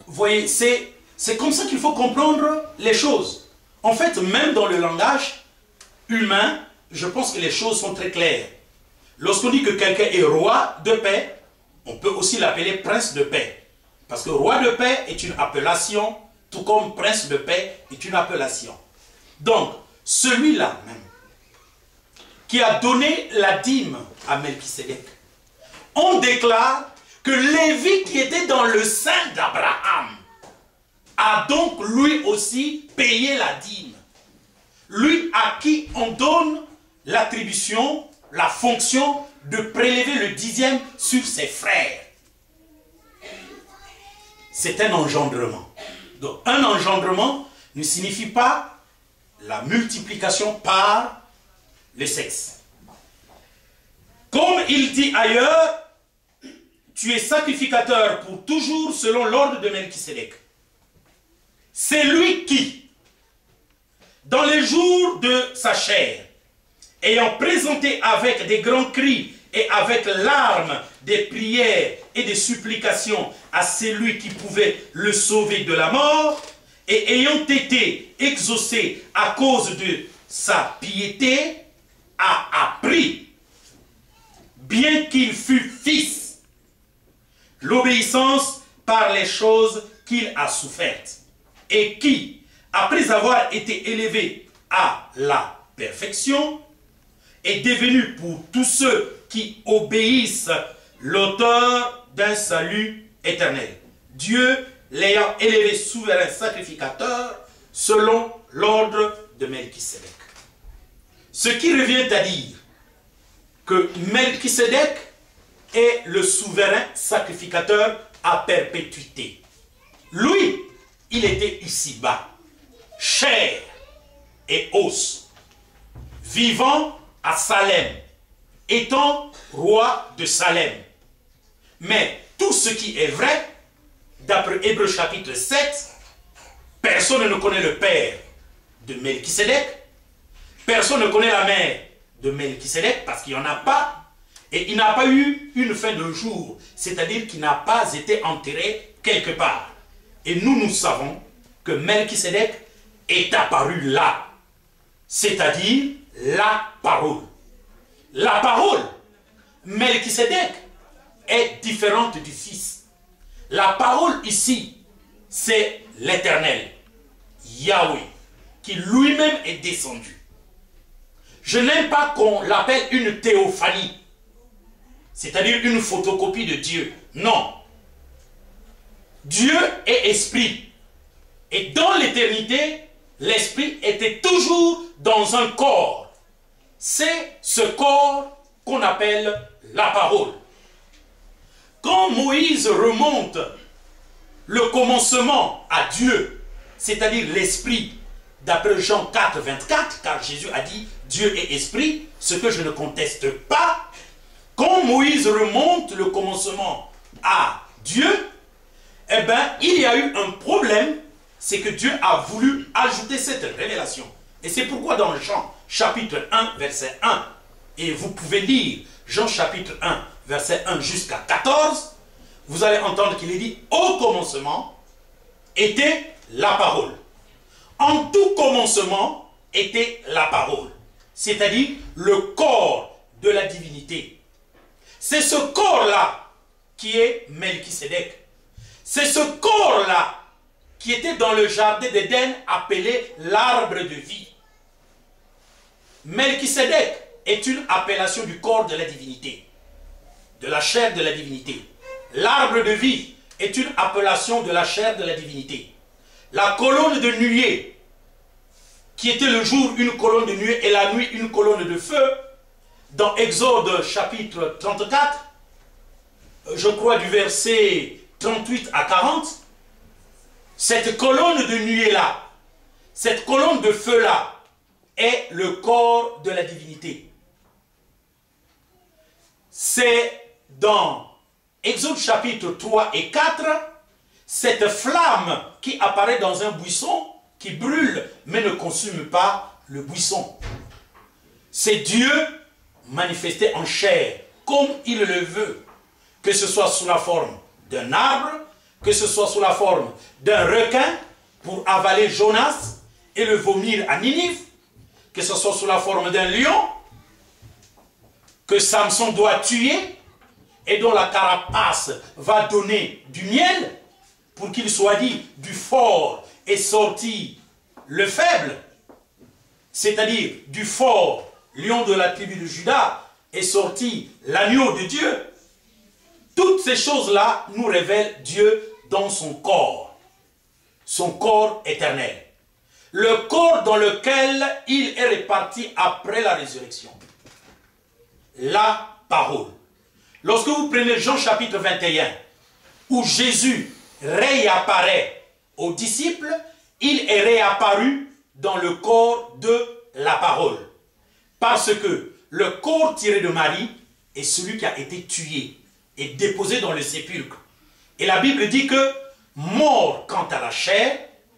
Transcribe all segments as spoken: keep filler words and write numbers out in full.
Vous voyez, c'est comme ça qu'il faut comprendre les choses. En fait, même dans le langage humain, je pense que les choses sont très claires. Lorsqu'on dit que quelqu'un est roi de paix, on peut aussi l'appeler prince de paix. Parce que roi de paix est une appellation, tout comme prince de paix est une appellation. Donc, celui-là même, qui a donné la dîme à Melchisédek, on déclare que Lévi, qui était dans le sein d'Abraham, a donc lui aussi payé la dîme. Lui à qui on donne l'attribution, la fonction de prélever le dixième sur ses frères. C'est un engendrement. Donc un engendrement ne signifie pas la multiplication par le sexe. Comme il dit ailleurs, tu es sacrificateur pour toujours selon l'ordre de Melchisédek. C'est lui qui, dans les jours de sa chair, ayant présenté avec des grands cris et avec larmes des prières et des supplications à celui qui pouvait le sauver de la mort, et ayant été exaucé à cause de sa piété, a appris, bien qu'il fût fils, l'obéissance par les choses qu'il a souffertes, et qui, après avoir été élevé à la perfection, est devenu pour tous ceux qui obéissent l'auteur d'un salut éternel. Dieu l'ayant élevé souverain sacrificateur selon l'ordre de Melchisédek. Ce qui revient à dire que Melchisédek est le souverain sacrificateur à perpétuité. Lui, il était ici-bas, chair et os, vivant à Salem, étant roi de Salem. Mais tout ce qui est vrai, d'après Hébreux chapitre sept, personne ne connaît le père de Melchisédek, personne ne connaît la mère de Melchisédek parce qu'il n'y en a pas, et il n'a pas eu une fin de jour, c'est-à-dire qu'il n'a pas été enterré quelque part. Et nous, nous savons que Melchisédek est apparu là, c'est-à-dire la parole. La parole, Melchisédek, est différente du Fils. La parole ici, c'est l'Éternel, Yahweh, qui lui-même est descendu. Je n'aime pas qu'on l'appelle une théophanie, c'est-à-dire une photocopie de Dieu. Non. Dieu est esprit. Et dans l'éternité, l'esprit était toujours dans un corps. C'est ce corps qu'on appelle la parole. Quand Moïse remonte le commencement à Dieu, c'est-à-dire l'esprit, d'après Jean quatre, vingt-quatre, car Jésus a dit Dieu est esprit, ce que je ne conteste pas. Quand Moïse remonte le commencement à Dieu, eh bien, il y a eu un problème, c'est que Dieu a voulu ajouter cette révélation. Et c'est pourquoi dans Jean chapitre un, verset un, et vous pouvez lire Jean chapitre un, verset un jusqu'à quatorze, vous allez entendre qu'il est dit, au commencement était la parole. En tout commencement était la parole, c'est-à-dire le corps de la divinité. C'est ce corps-là qui est Melchisédek. C'est ce corps-là qui était dans le jardin d'Éden appelé l'arbre de vie. Melchisédek est une appellation du corps de la divinité, de la chair de la divinité. L'arbre de vie est une appellation de la chair de la divinité. La colonne de nuée, qui était le jour une colonne de nuée et la nuit une colonne de feu, dans Exode chapitre trente-quatre, je crois du verset trente-huit à quarante, cette colonne de nuée-là, cette colonne de feu-là, est le corps de la divinité. C'est dans Exode chapitre trois et quatre, cette flamme qui apparaît dans un buisson, qui brûle, mais ne consume pas le buisson. C'est Dieu manifesté en chair, comme il le veut, que ce soit sous la forme d'un arbre, que ce soit sous la forme d'un requin pour avaler Jonas et le vomir à Ninive, que ce soit sous la forme d'un lion que Samson doit tuer et dont la carapace va donner du miel pour qu'il soit dit du fort est sorti le faible, c'est-à-dire du fort lion de la tribu de Juda est sorti l'agneau de Dieu. Toutes ces choses-là nous révèlent Dieu dans son corps, son corps éternel. Le corps dans lequel il est réparti après la résurrection. La parole. Lorsque vous prenez Jean chapitre vingt et un, où Jésus réapparaît aux disciples, il est réapparu dans le corps de la parole. Parce que le corps tiré de Marie est celui qui a été tué et déposé dans le sépulcre. Et la Bible dit que, mort quant à la chair,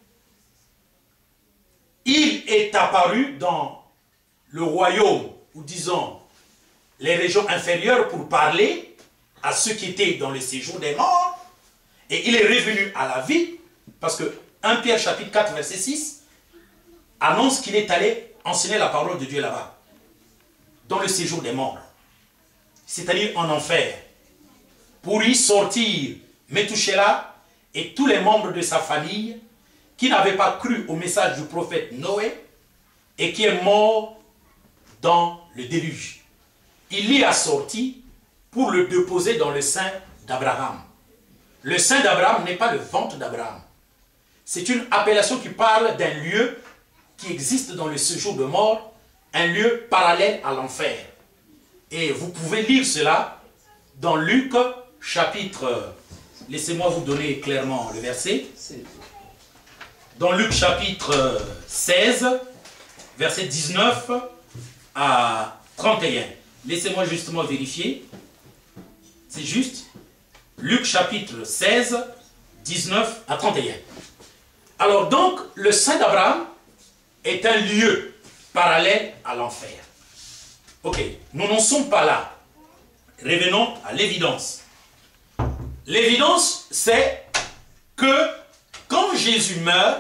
il est apparu dans le royaume, ou disons, les régions inférieures pour parler à ceux qui étaient dans le séjour des morts. Et il est revenu à la vie, parce que premier Pierre chapitre quatre, verset six, annonce qu'il est allé enseigner la parole de Dieu là-bas, dans le séjour des morts, c'est-à-dire en enfer, pour y sortir Métouchéla et tous les membres de sa famille qui n'avaient pas cru au message du prophète Noé et qui est mort dans le déluge. Il l'y a sorti pour le déposer dans le sein d'Abraham. Le sein d'Abraham n'est pas le ventre d'Abraham. C'est une appellation qui parle d'un lieu qui existe dans le séjour de mort, un lieu parallèle à l'enfer. Et vous pouvez lire cela dans Luc chapitre, laissez-moi vous donner clairement le verset, dans Luc chapitre seize, verset dix-neuf à trente et un. Laissez-moi justement vérifier, c'est juste, Luc chapitre seize, dix-neuf à trente et un. Alors donc, le sein d'Abraham est un lieu parallèle à l'enfer. Ok, nous n'en sommes pas là. Revenons à l'évidence. L'évidence, c'est que quand Jésus meurt,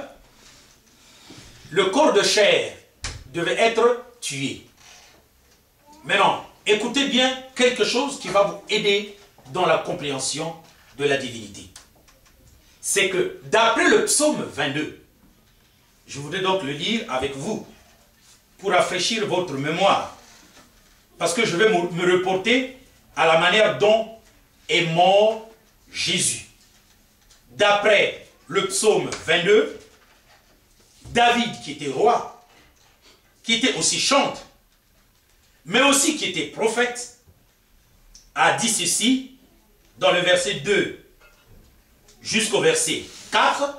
le corps de chair devait être tué. Maintenant, écoutez bien quelque chose qui va vous aider dans la compréhension de la divinité. C'est que d'après le psaume vingt-deux, je voudrais donc le lire avec vous pour rafraîchir votre mémoire. Parce que je vais me reporter à la manière dont est mort Jésus. D'après le psaume vingt-deux, David qui était roi, qui était aussi chantre, mais aussi qui était prophète, a dit ceci dans le verset deux jusqu'au verset quatre.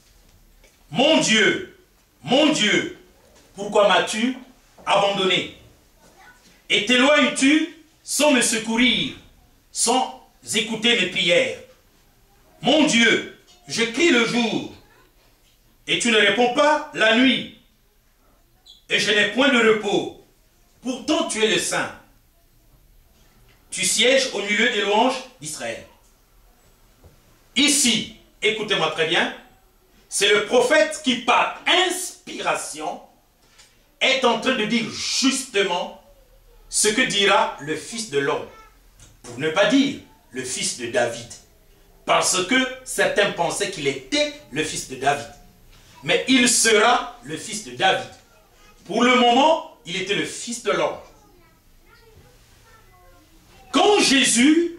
Mon Dieu, mon Dieu, pourquoi m'as-tu abandonné? Et t'éloignes-tu sans me secourir, sans écouter mes prières? Mon Dieu, je crie le jour, et tu ne réponds pas la nuit, et je n'ai point de repos. Pourtant tu es le Saint. Tu sièges au milieu des louanges d'Israël. Ici, écoutez-moi très bien, c'est le prophète qui, par inspiration, est en train de dire justement ce que dira le Fils de l'homme. Pour ne pas dire le fils de David. Parce que certains pensaient qu'il était le fils de David. Mais il sera le fils de David. Pour le moment, il était le fils de l'homme. Quand Jésus